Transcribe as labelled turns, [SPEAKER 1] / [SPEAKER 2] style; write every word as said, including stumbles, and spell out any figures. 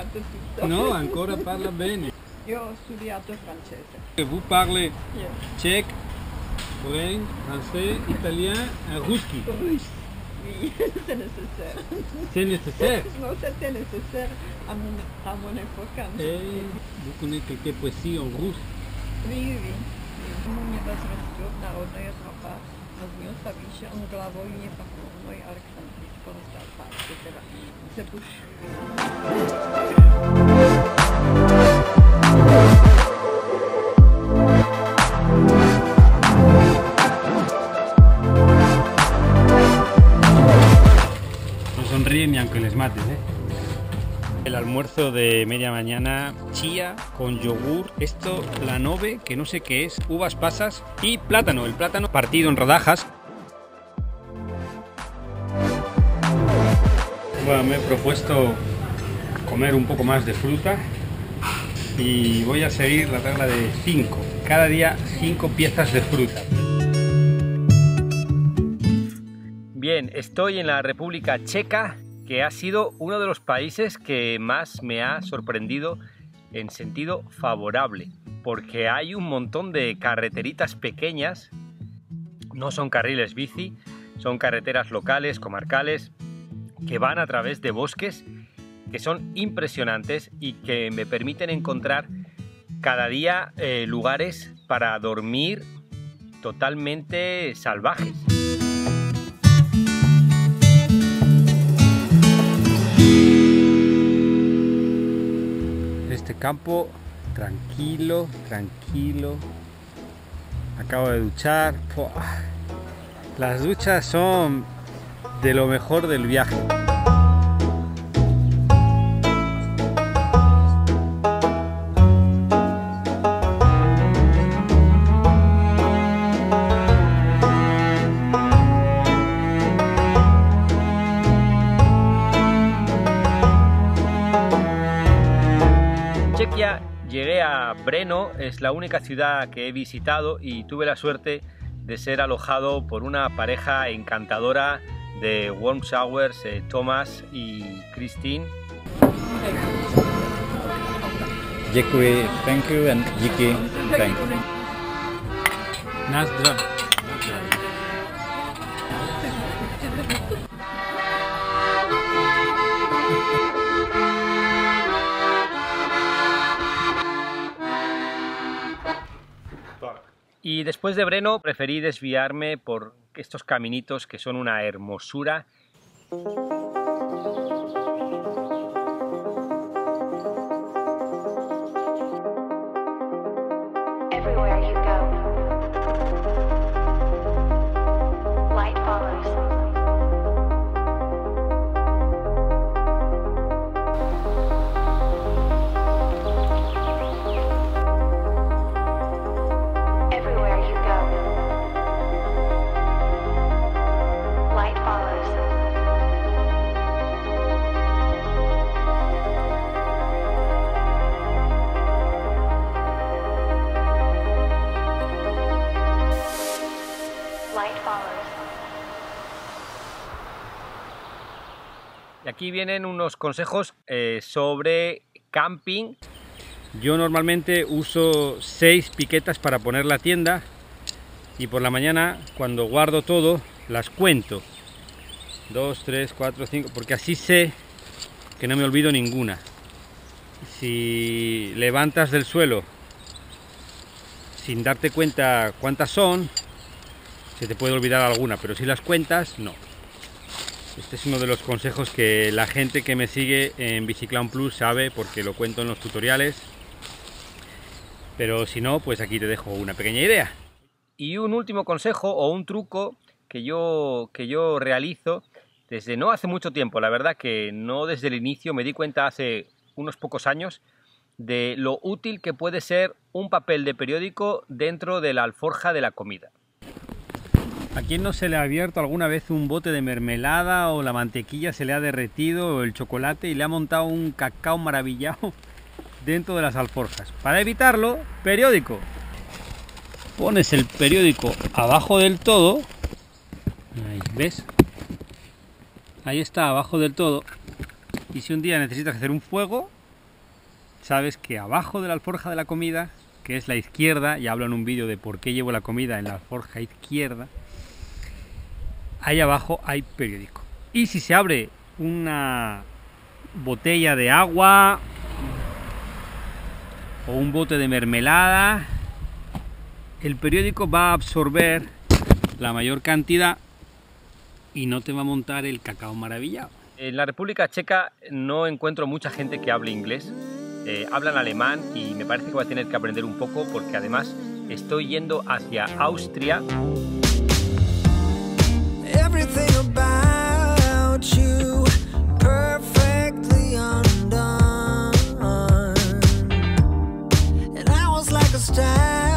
[SPEAKER 1] canta tutto.
[SPEAKER 2] No, ancora parla bene.
[SPEAKER 1] Io ho studiato francese.
[SPEAKER 2] Vous parlez
[SPEAKER 1] Yes.
[SPEAKER 2] tchèque, coréen, français, italien et ruski.
[SPEAKER 1] Russe. Oui, c'est nécessaire.
[SPEAKER 2] C'est nécessaire.
[SPEAKER 1] Non, c'était nécessaire à mon, à mon époque. quand
[SPEAKER 2] Et
[SPEAKER 1] j'étais-
[SPEAKER 2] vous connaissez quelques poésies en russe?
[SPEAKER 1] Oui, oui. Mu niebezresztwo narodne jest mapa rozumiem stawicie on głową i nie pakował i Aleksandrowicz porozstał patrzcie teraz. Cepusz.
[SPEAKER 2] No sonríen ni aunque les mates, ¿eh? El almuerzo de media mañana, chía con yogur, esto, la nove, que no sé qué es, uvas pasas y plátano, el plátano partido en rodajas. Bueno, me he propuesto comer un poco más de fruta y voy a seguir la regla de cinco. Cada día cinco piezas de fruta. Bien, estoy en la República Checa, que ha sido uno de los países que más me ha sorprendido en sentido favorable, porque hay un montón de carreteritas pequeñas, no son carriles bici, son carreteras locales, comarcales, que van a través de bosques, que son impresionantes y que me permiten encontrar cada día eh, lugares para dormir totalmente salvajes. Este campo tranquilo, tranquilo. Acabo de duchar. Las duchas son de lo mejor del viaje. Chequia, llegué a Brno, es la única ciudad que he visitado y tuve la suerte de ser alojado por una pareja encantadora de warm showers, eh, Thomas y Christine.
[SPEAKER 3] Děkuji, thank you, and díky, thank you.
[SPEAKER 2] Nazdra. Y después de Brno preferí desviarme por estos caminitos que son una hermosura.
[SPEAKER 4] Everywhere you go, light follows. Everywhere you go, light follows. Light follows.
[SPEAKER 2] Y aquí vienen unos consejos eh, sobre camping. Yo normalmente uso seis piquetas para poner la tienda y por la mañana cuando guardo todo las cuento. Dos, tres, cuatro, cinco, porque así sé que no me olvido ninguna. Si levantas del suelo sin darte cuenta cuántas son, se te puede olvidar alguna, pero si las cuentas, no. Este es uno de los consejos que la gente que me sigue en Biciclown Plus sabe porque lo cuento en los tutoriales. Pero si no, pues aquí te dejo una pequeña idea. Y un último consejo o un truco que yo, que yo realizo desde no hace mucho tiempo, la verdad que no desde el inicio, me di cuenta hace unos pocos años de lo útil que puede ser un papel de periódico dentro de la alforja de la comida. ¿A quién no se le ha abierto alguna vez un bote de mermelada o la mantequilla se le ha derretido o el chocolate y le ha montado un cacao maravillado dentro de las alforjas? Para evitarlo, periódico. Pones el periódico abajo del todo. Ahí, ¿ves? Ahí está, abajo del todo. Y si un día necesitas hacer un fuego, sabes que abajo de la alforja de la comida, que es la izquierda, y hablo en un vídeo de por qué llevo la comida en la alforja izquierda, ahí abajo hay periódico. Y si se abre una botella de agua o un bote de mermelada, el periódico va a absorber la mayor cantidad y no te va a montar el cacao maravillado. En la República Checa no encuentro mucha gente que hable inglés. Eh, hablan alemán y me parece que voy a tener que aprender un poco porque además estoy yendo hacia Austria.
[SPEAKER 5] Everything about you perfectly undone, and I was like a star.